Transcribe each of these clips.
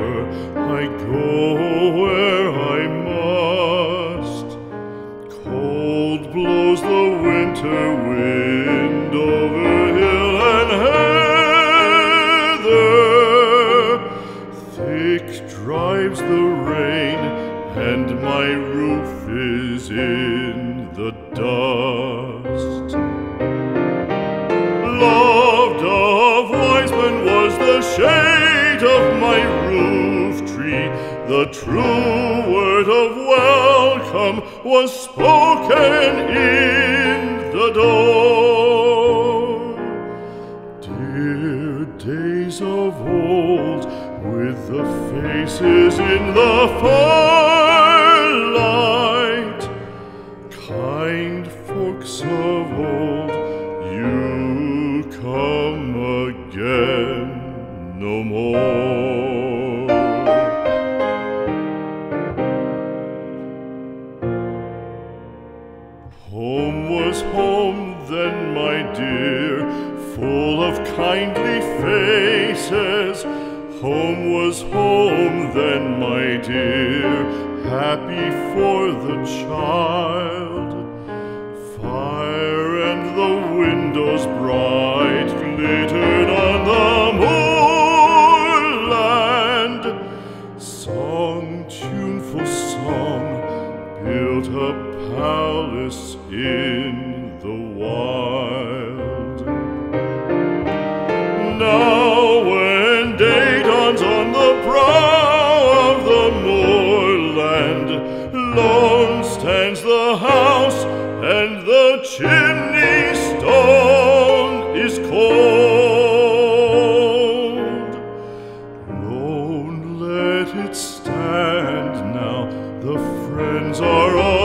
river, I go where I must. Cold blows the winter wind over hill and heather. Thick drives the rain, and my roof is in the dust. Loved of wise men was the shade of my roof tree. The true word of welcome was spoken in the door. Dear days of old, with the faces in the firelight, kind folks of old, you come again no more. Home was home then, my dear, full of kindly faces. Home was home then, my dear, happy for the child. Fire and the windows bright glittered on the moorland. Song, tuneful song, built a palace in the wild. Now when day dawns on the brow of the moorland, lone stands the house, and the chimney stone is cold. Lone, let it stand now, the friends are all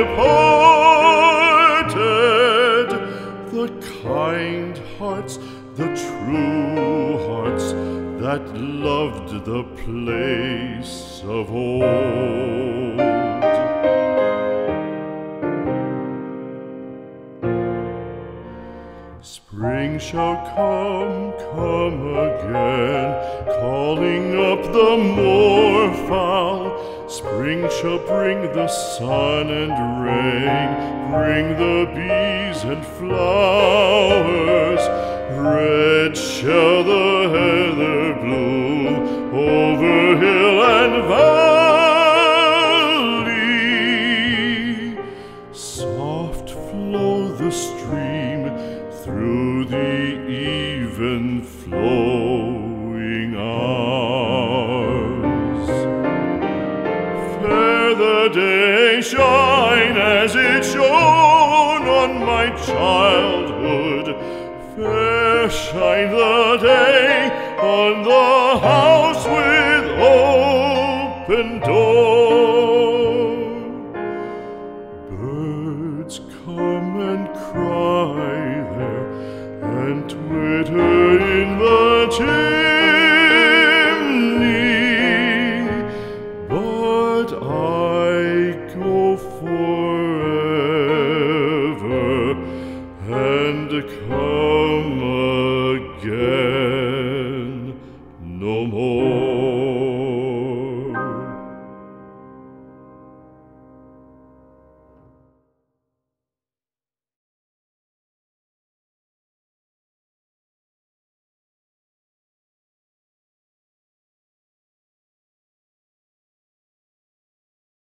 departed. The kind hearts, the true hearts, that loved the place of old. Spring shall come again, calling up the moorfowl. Spring shall bring the sun and rain, bring the bees and flowers. Red shall the heather bloom over hill and valley. Soft flow the stream through the even flowing hours. Fair the day shine as it shone on my childhood. Fair shine the day on the house